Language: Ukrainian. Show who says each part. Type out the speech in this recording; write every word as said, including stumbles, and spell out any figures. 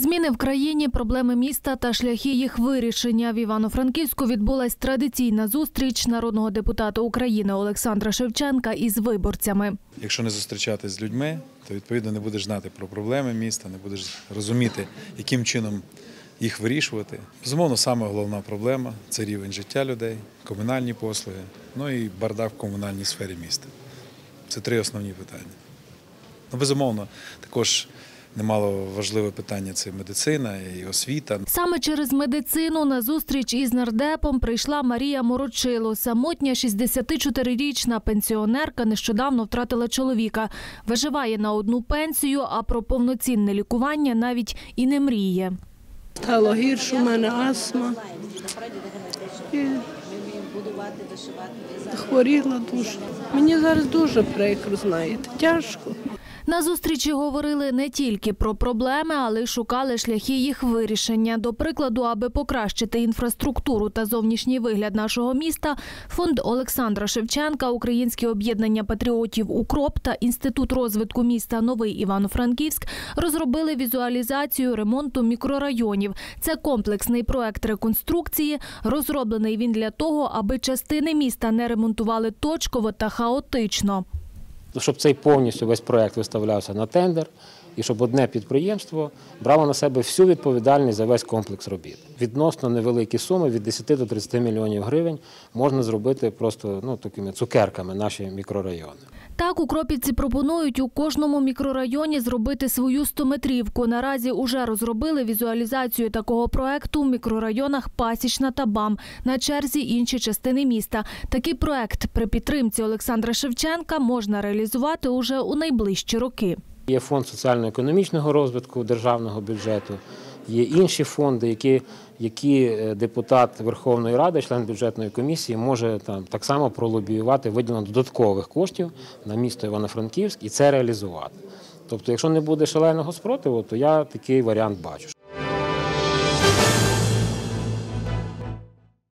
Speaker 1: Зміни в країні, проблеми міста та шляхи їх вирішення. В Івано-Франківську відбулась традиційна зустріч народного депутата України Олександра Шевченка із виборцями.
Speaker 2: Якщо не зустрічатись з людьми, то відповідно не будеш знати про проблеми міста, не будеш розуміти, яким чином їх вирішувати. Безумовно, саме головна проблема – це рівень життя людей, комунальні послуги, ну і бардак в комунальній сфері міста. Це три основні питання. Ну, безумовно, також немало важливе питання – це медицина і освіта.
Speaker 1: Саме через медицину на зустріч із нардепом прийшла Марія Морочило. Самотня шістдесятичотирирічна пенсіонерка нещодавно втратила чоловіка. Виживає на одну пенсію, а про повноцінне лікування навіть і не мріє.
Speaker 3: Стало гірше, у мене астма. І хворіла дуже. Мені зараз дуже прикро, знаєте, тяжко.
Speaker 1: На зустрічі говорили не тільки про проблеми, але й шукали шляхи їх вирішення. До прикладу, аби покращити інфраструктуру та зовнішній вигляд нашого міста, фонд Олександра Шевченка, Українське об'єднання патріотів «УКРОП» та Інститут розвитку міста «Новий Івано-Франківськ» розробили візуалізацію ремонту мікрорайонів. Це комплексний проект реконструкції. Розроблений він для того, аби частини міста не ремонтували точково та хаотично.
Speaker 4: Щоб цей повністю весь проєкт виставлявся на тендер і щоб одне підприємство брало на себе всю відповідальність за весь комплекс робіт. Відносно невеликі суми, від десяти до тридцяти мільйонів гривень, можна зробити просто ну, такими цукерками наші мікрорайони.
Speaker 1: Так, укропівці пропонують у кожному мікрорайоні зробити свою стометрівку. Наразі уже розробили візуалізацію такого проекту в мікрорайонах Пасічна та БАМ. На черзі інші частини міста. Такий проект при підтримці Олександра Шевченка можна реалізувати уже у найближчі роки.
Speaker 4: Є фонд соціально-економічного розвитку державного бюджету, є інші фонди, які, які депутат Верховної Ради, член бюджетної комісії, може там, так само пролобіювати виділення додаткових коштів на місто Івано-Франківськ і це реалізувати. Тобто, якщо не буде шаленого спротиву, то я такий варіант бачу.